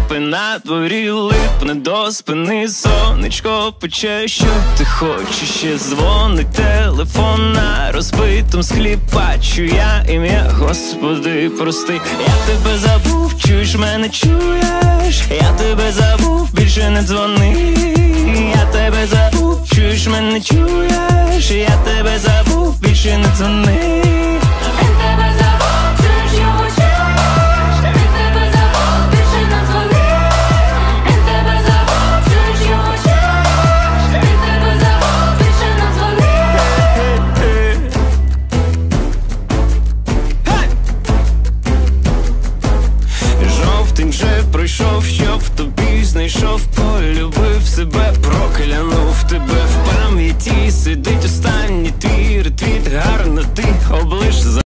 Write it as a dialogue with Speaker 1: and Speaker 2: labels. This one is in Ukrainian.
Speaker 1: кліпи, на дворі липне до спини, сонечко пече, що ти хочеш, ще дзвонить телефон на розбитом склі, бачу я ім'я, Господи, прости. Я тебе забув, чуєш мене, чуєш? Я тебе забув, більше не дзвони. Я тебе забув, чуєш мене, чуєш? Я тебе забув, більше не дзвони.
Speaker 2: Він тебе забув, чуєш його, чуєш? Він тебе забув, більше не дзвони. Він тебе забув, чуєш його, чуєш? Він тебе забув, більше не дзвони.
Speaker 1: Жовтень вже пройшов, щоб тобі знайшов, полюбив себе, проклянув тебе. В пам'яті сидить останній твій ретвіт, гарно ти облиш.